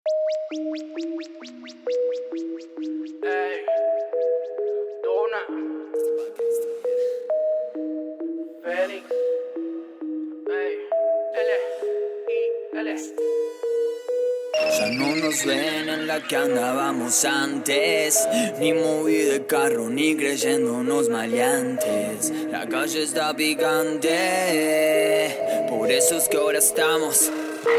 Ey, Dona, Félix, ey, L. Ya no nos ven en la que andábamos antes, ni movie de carro, ni creyéndonos maleantes. La calle está picante, por eso es que ahora estamos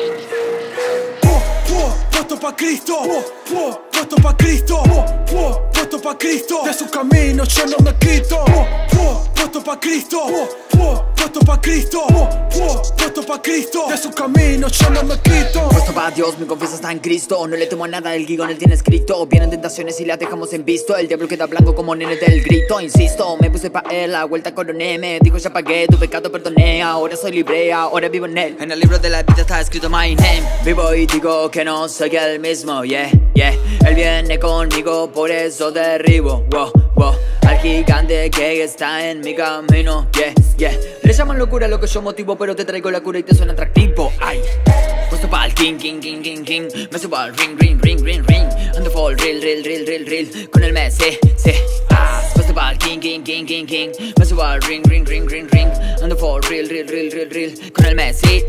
puesto pa' Cristo, puesto pa' Cristo, puesto pa' Cristo. De su camino yo no me quito. Puesto pa' Cristo, puesto pa' Cristo, puesto pa' Cristo. De su camino yo no me quito. puesto para Dios, mi confianza está en Cristo. No le temo a nada, el guión él tiene escrito. Vienen tentaciones y las dejamos en visto. El diablo queda blanco como nene del grito. Insisto, me puse pa' él, la vuelta coroné. Me dijo ya pagué, tu pecado perdoné. Ahora soy libre, ahora vivo en él. En el libro de la vida está escrito my name. Vivo y digo que no soy el mismo, yeah. Él viene conmigo, por eso derribo, wow. Al gigante que está en mi camino, yeah. Le llaman locura lo que yo motivo, pero te traigo la cura y te suena atractivo, ay. Puesto pa'l king. Me subo al ring. Ando full real. Con el mes, sí. Puesto pa'l king. Me subo al ring. Ando full real. Con el mes, sí.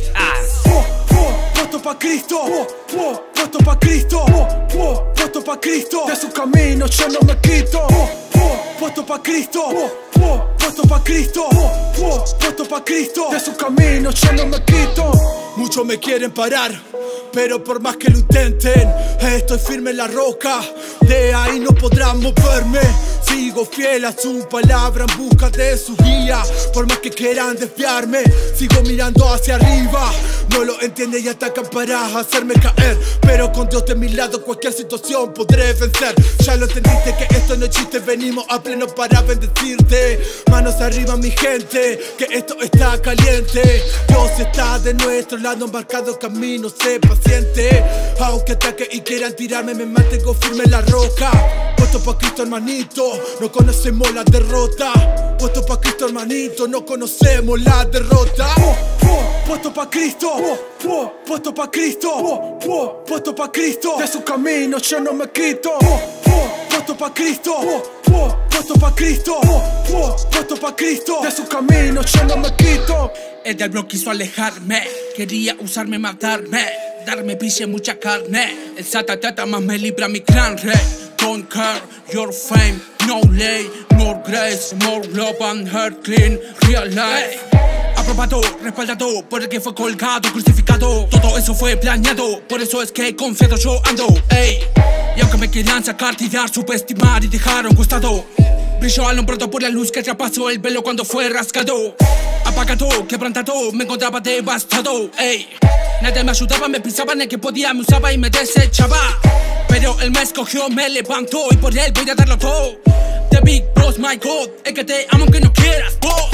Puesto pa' Cristo, puesto pa' Cristo, puesto pa' Cristo. De su camino yo no me quito. Puesto pa' Cristo, puesto pa' Cristo, puesto pa' Cristo. De su camino yo no me quito. Muchos me quieren parar, pero por más que lo intenten, estoy firme en la roca. De ahí no podrán moverme. Sigo fiel a su palabra en busca de su guía. Por más que quieran desviarme, sigo mirando hacia arriba. No lo entienden y atacan para hacerme caer, pero con Dios de mi lado cualquier situación podré vencer. Ya lo entendiste que esto no es chiste, venimos a pleno para bendecirte. Manos arriba mi gente, que esto está caliente. Dios está de nuestro lado, marcado camino, sé paciente. Aunque ataquen y quieran tirarme, me mantengo firme en la roca. Puesto pa' Cristo hermanito, no conocemos la derrota. Puesto pa' Cristo hermanito, no conocemos la derrota. Puesto pa' Cristo, puesto pa' Cristo, puesto pa' Cristo. De su camino yo no me quito. Puesto pa' Cristo, puesto pa' Cristo, puesto pa' Cristo. De su camino yo no me quito. El diablo quiso alejarme, quería usarme, matarme, darme piche, mucha carne. El satatata más me libra mi clan, rey. Don't care your fame, no lay, more grace, more love and heart clean, real life. Aprobado, respaldado, por el que fue colgado, crucificado. Todo eso fue planeado, por eso es que confiado yo ando, ey. Y aunque me quieran sacar, tirar, subestimar y dejar a un costado, brilló alumbrado por la luz que traspasó el velo cuando fue rasgado. Apagado, quebrantado, me encontraba devastado, ey. Nadie me ayudaba, me pisaban, el que podía me usaba y me desechaba. Pero él me escogió, me levantó y por él voy a darlo todo. The Big Boss, my God, el que te amo aunque no quieras, vos.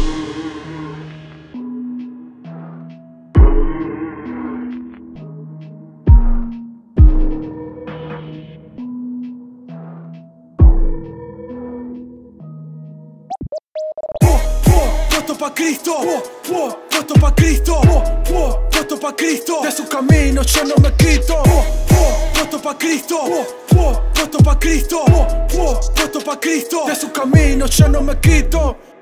Puesto pa' Cristo, puesto pa' Cristo, puesto pa' Cristo. De su camino yo no me quito. Puesto pa' Cristo, puesto pa' Cristo, puesto pa' Cristo. De su camino yo no me quito.